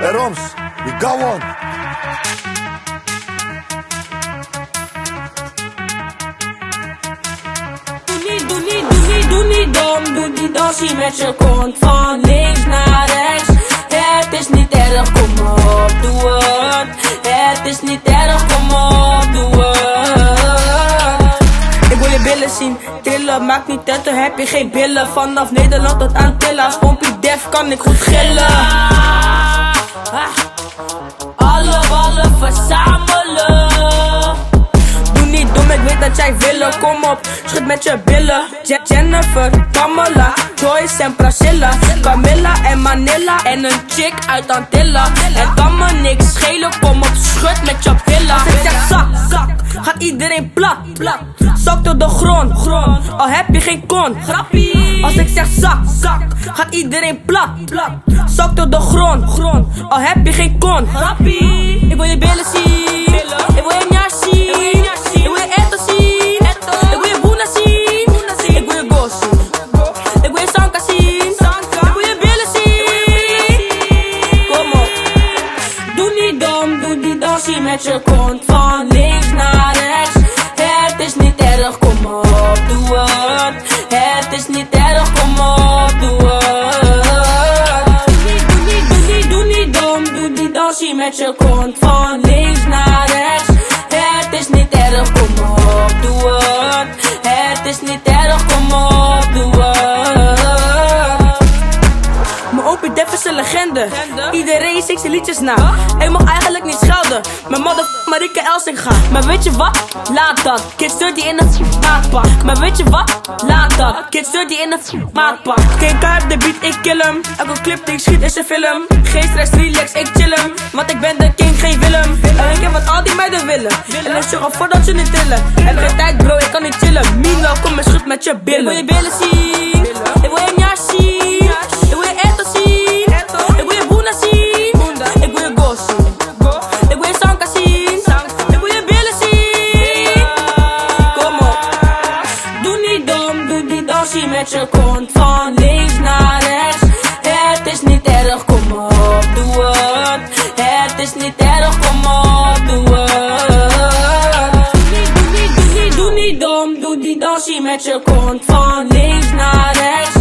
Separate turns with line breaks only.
Roms, we go on.
Doe niet dom, doe die dansie met je kont van links naar rechts. Het is niet erg, kom op, doe het. Het is niet erg, kom op, doe het. Ik wil je billen zien, trillen, maakt niet uit, dan heb je geen billen. Vanaf Nederland tot Antilles, Pompie Def kan ik goed gillen. Alle ballen verzamelen. Doe niet dom, ik weet dat jij willen. Kom op, schud met je billen. Jennifer, Pamela, Joyce en Priscilla, Camilla en Manila en een chick uit Antilla. Het kan me niks schelen, kom op, schud met je billen. Als ik zeg zak, gaat iedereen plat. Zak door de grond, al heb je geen kon. Grappie. Als ik zeg zak, gaat iedereen plat. Zak door de grond, al heb je geen kon. Grappie. Ik wil je billen zien, ik wil je njas zien, ik wil je eto zien, ik wil je boena zien, ik wil je go zien, ik wil je sanka zien, ik wil je billen zien. Kom op, doe niet dom, doe die dansie met je kont van links naar rechts. Het is niet erg, kom op, doe het. Het is niet erg, kom op, doe het. Doe niet dom, doe die dansie met je kont van links naar rechts. Het is niet erg, kom op, doe het. Het is niet erg, kom op, doe het. Mijn opie Def is een legende. Iedereen zingt zijn liedjes na. Ik mag eigenlijk niet schelden. Mijn mother Marike Elsinga. Maar weet je wat? Laat dat. Kids dirty in een maatpak. Maar weet je wat? Laat dat. Kids dirty in een maatpak. Geen kaart de beat, ik kill hem. Elke clip die ik schiet is een film. Geen stress, relax, ik chill hem. Want ik ben de king, geen Willem. En ik heb wat al die meiden willen. En ik zorg ervoor dat ze niet tillen. Heb geen tijd bro, ik kan niet chillen. Mino, kom maar schud met je billen. Ik wil je billen zien, ik wil je njas zien, ik wil je eto zien, ik wil je boena zien, ik wil je go zien, ik wil je sanka zien, ik wil je billen zien. Kom op, doe niet dom, doe die dansie met je kont van links naar rechts. Het is niet erg, kom op, doe het. Het is niet erg, kom op, doe het. Doe niet dom, doe die dansie met je kont van links naar rechts.